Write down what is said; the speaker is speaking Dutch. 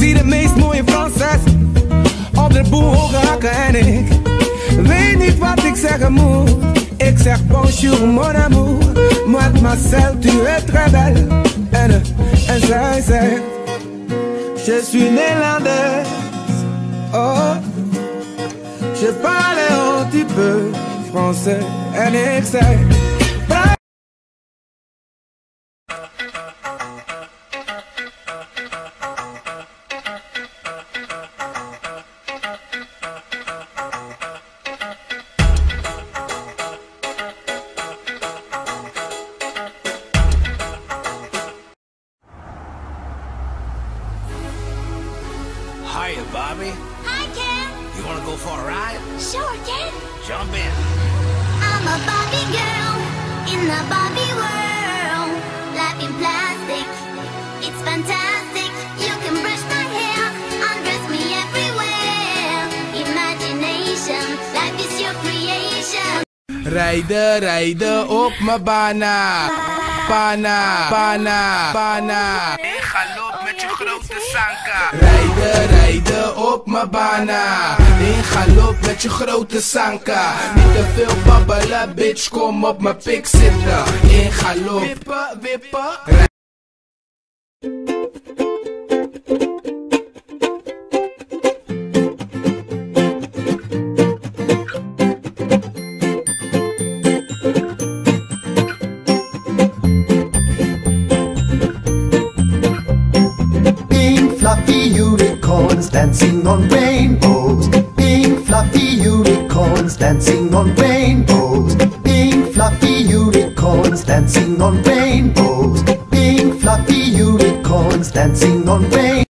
zie de meest mooie Franses op de boel hoge hakken en ik weet niet wat ik zeggen moet. Ik zeg bonjour mon amour, mademoiselle tu es très belle. En zij zegt je suis néerlandaise. Oh, je parle un petit peu français en ik zeg Hiya, Bobby. Hi, Ken. You wanna go for a ride? Sure, Ken. Jump in. I'm a Barbie girl in the Barbie world. Life in plastic, it's fantastic. You can brush my hair, undress me everywhere. Imagination, life is your creation. rijden, rijden op mijn bana. Bana, bana, bana. In galop met je grote sanka. Rijden, rijden op mijn bana. In galop met je grote sanka. Niet te veel babbelen, bitch, kom op mijn pik zitten. In galop. Wippen, wippen. Fluffy unicorns dancing on rainbows. Pink fluffy unicorns dancing on rainbows. Pink fluffy unicorns dancing on rainbows. Pink fluffy unicorns dancing on rainbows.